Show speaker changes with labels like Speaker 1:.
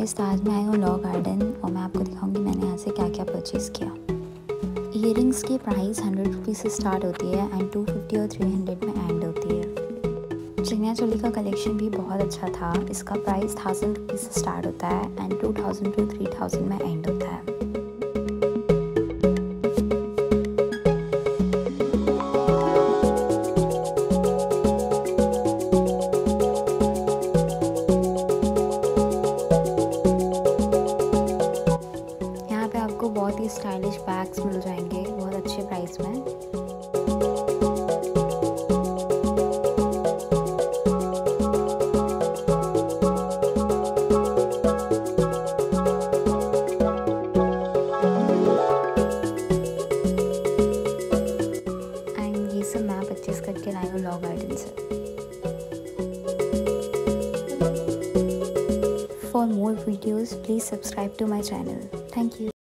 Speaker 1: Guys, तो आज मैं आई हूँ लॉ गार्डन और मैं आपको दिखाऊंगी मैंने यहाँ से क्या क्या परचेज़ किया। ईयरिंग्स की प्राइस 100 रुपीज़ से स्टार्ट होती है एंड 250 और 300 में एंड होती है। चनिया चोली का कलेक्शन भी बहुत अच्छा था। इसका प्राइस 1000 रुपीज़ से स्टार्ट होता है एंड 2000 to 3000 में एंड होता है। आपको बहुत ही स्टाइलिश बैग्स मिल जाएंगे बहुत अच्छे प्राइस में। एंड ये सब मैं परचेज करके लाई हूँ लॉ गार्डन से। For more videos, please subscribe to my channel. Thank you.